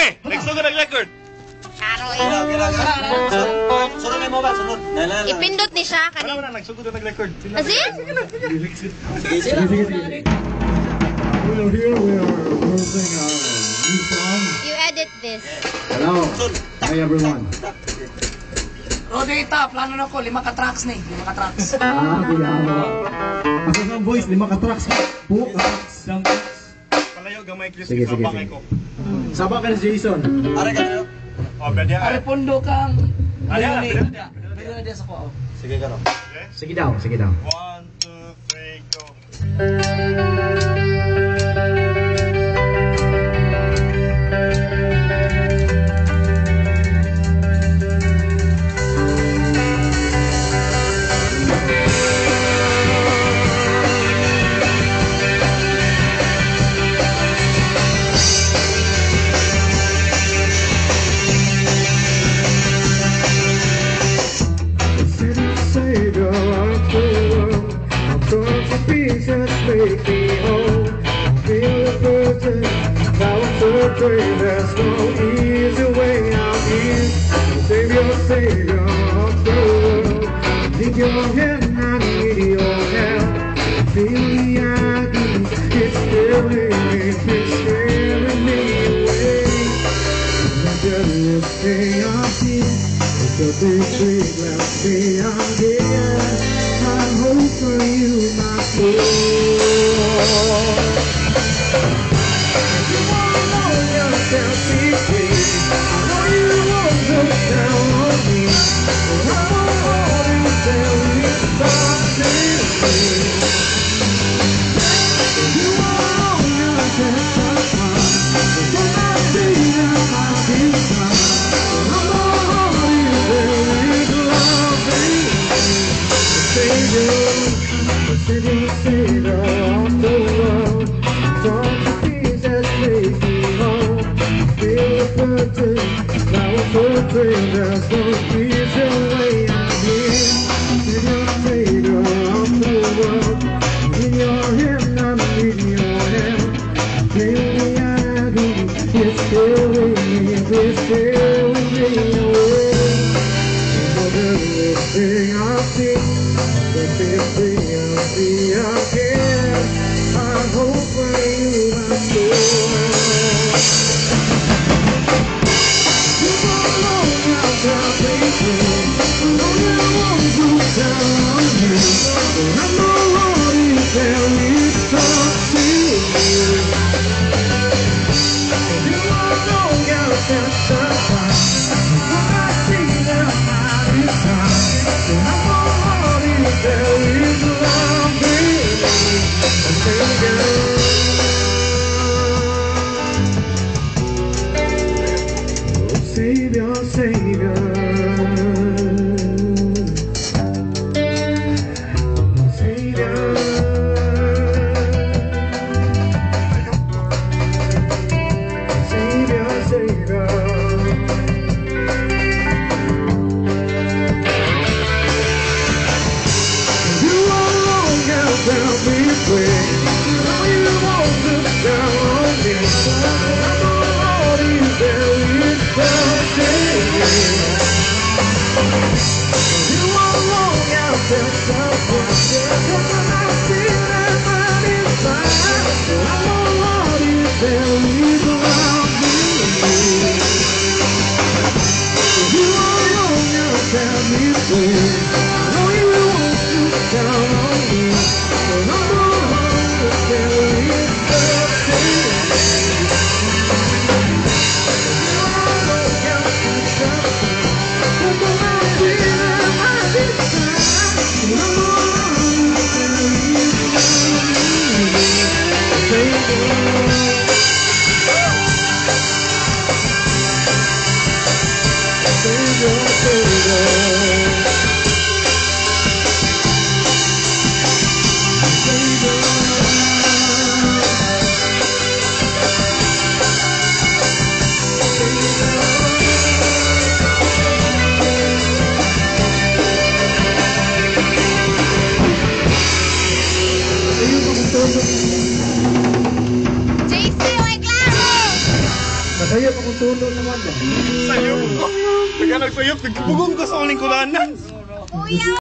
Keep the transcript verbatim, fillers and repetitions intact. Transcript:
Sige! Nagsugod ang record! Karo eh. Kira, kira, kira. Sunod, sunod na mo ba? Sunod. Dahil lang. Ipindot ni siya Wala kanina. mo na, nagsugod ang record. Kasi? Sige, sila. Well, here we are posting our new song. You edit this. Hello. Hi, everyone. Rodata, plano na ko, lima ka tracks ni, lima ka tracks. Ah, kuya mo. Ako ng voice, lima ka tracks. Po, Palayo, gamay Chris. Sige, sige, Bangay sige. ko. Sabak ka na Jason. Are ka na. Oh, pwede Are ah. pundo kang, Ano yan? Pwede na, pwede na diya sa ko. Sige, karo. Sige daw, sige daw. One, two, three, go. Savior of the world, I'm torn to pieces, make me whole. Feel the burden, now I'm so afraid there's no easy way out here. Savior, Savior of the world, I need your hand, I need your help. Feel the agony, it's killing me, it's scaring me away. The lifting of here. The big tree left me out here. I hope for you, my soul. You won't know yourself be free. I know you won't look down on me. But I won't hold you till you start seeing me. You won't know yourself sometime. But when I see you, I'll be fine. I'm Savior, Savior of the world, torn to pieces, make me whole. Feel the burden, now I'm so afraid there's no easy way out here. Savior, Savior of the world, in your hand, I'm in your hand. Feel the agony, it's killing me, it's killing me away. The lifting of thee, the lifting of thee again. I hope for you, my soul. You won't know yourself be free. I know you won't go down on me. But I know all you tell me talk to me. You won't know yourself sometimes. When I see them, I'm all you tell is love me, Savior, Savior, Savior, Savior, Savior, Savior. Tell me free. I know you won't look down on me. I know all you tell is something. You won't long out there somewhere. Cause when I see that man inside, I know all you tell is around me. You won't long out, tell me free. I know you won't look down on me. Yeah. Nakayap akong tulo naman ba? Sayop ko. Taga nagsayop. Nagbugong ko sa uling kulanan. Kuya!